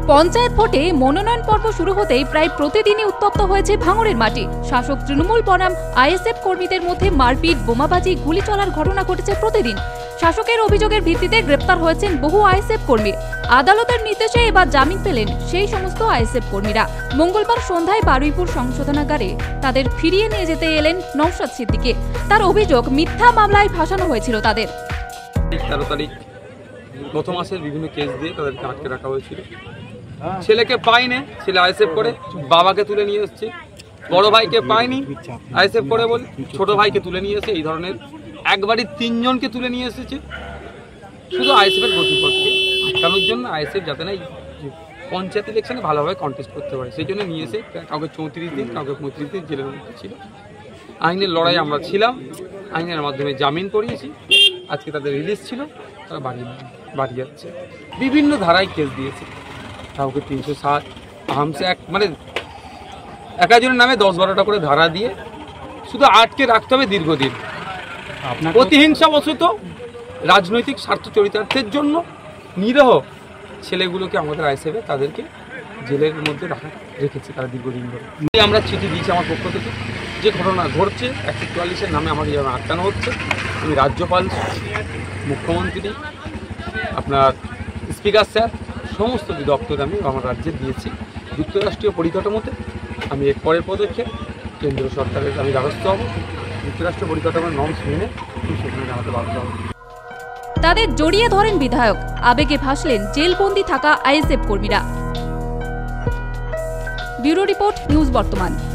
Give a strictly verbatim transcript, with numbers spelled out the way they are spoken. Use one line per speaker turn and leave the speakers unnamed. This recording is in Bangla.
পঞ্চায়েত ভোটে মনোনয়ন পর্ব শুরু হতেই প্রায় প্রতিদিনই উত্তপ্ত হয়েছে ভাঙড়ের মাটি। শাসক তৃণমূল বনাম আইএসএফ কর্মীদের মধ্যে মারপিট, বোমাবাজি, গুলি চলার ঘটনা ঘটেছে প্রতিদিন। শাসকের অভিযোগের ভিত্তিতে গ্রেপ্তার হয়েছেন বহু আইএসএফ কর্মী। আদালতের নির্দেশে এবার জামিন পেলেন সেই সমস্ত আইএসএফ কর্মীরা। মঙ্গলবার সন্ধ্যায় বারুইপুর সংশোধনাগারে তাদের ফিরিয়ে নিয়ে যেতে এলেন নওশাদ সিদ্দিকী। তার অভিযোগ, মিথ্যা মামলায় ফাঁসানো হয়েছিল তাদের।
তেরো তারিখ গত মাসের বিভিন্ন কেস দিয়ে তাদেরকে আটকে রাখা হয়েছিল। ছেলেকে পাইনি, ছেলে আইএসএফ করে, বাবাকে তুলে নিয়ে এসছে। বড় ভাইকে পাইনি, আইএসএফ করে বলে ছোট ভাইকে তুলে নিয়ে এসে এই ধরনের একবারই তিনজনকে তুলে নিয়ে এসেছে, শুধু আইএসএফ এর গতিপথকে আটকানোর জন্য। আইএসএফ যাতে না পঞ্চায়েত ইলেকশনে ভালোভাবে কন্টেস্ট করতে পারে সেই জন্য নিয়ে এসে কাউকে চৌত্রিশ দিন, কাউকে পঁয়ত্রিশ দিন জেলের মধ্যে ছিল। আইনের লড়াই আমরা ছিলাম, আইনের মাধ্যমে জামিন করিয়েছি। আজকে তাদের রিলিজ ছিল, তারা বাড়ি বাড়ি যাচ্ছে। বিভিন্ন ধারায় কেস দিয়েছে, কাউকে তিনশো সাত আহামসে এক, মানে এক একজনের নামে দশ বারোটা করে ধারা দিয়ে শুধু আটকে রাখতে হবে দীর্ঘদিন। প্রতিহিংসাবশত রাজনৈতিক স্বার্থ চরিতার্থের জন্য নিরীহ ছেলেগুলোকে আমাদের আইসেবে তাদেরকে জেলের মধ্যে রাখা রেখেছে তারা দীর্ঘদিন ধরে। আমরা চিঠি দিয়েছি আমার পক্ষ থেকে, যে ঘটনা ঘটছে একশো চুয়াল্লিশের নামে আমাকে যেমন আটকানো হচ্ছে, আমি রাজ্যপাল, মুখ্যমন্ত্রী, আপনার স্পিকার স্যার, সমস্ত দপ্তর আমি আমার রাজ্যে দিয়েছি। যুক্তরাষ্ট্রীয় পরিকাঠামোতে আমি এর পরের পদক্ষেপ কেন্দ্র সরকারের আমি দ্বারস্থ হব। যুক্তরাষ্ট্র পরিকাঠামোর নর্মস মেনে সেখানে জানাতে বাধ্য হব।
তাদের জড়িয়ে ধরেন বিধায়ক, আবেগে ভাসলেন জেলবন্দি থাকা আইএসএফ কর্মীরা। ব্যুরো রিপোর্ট, নিউজ বর্তমান।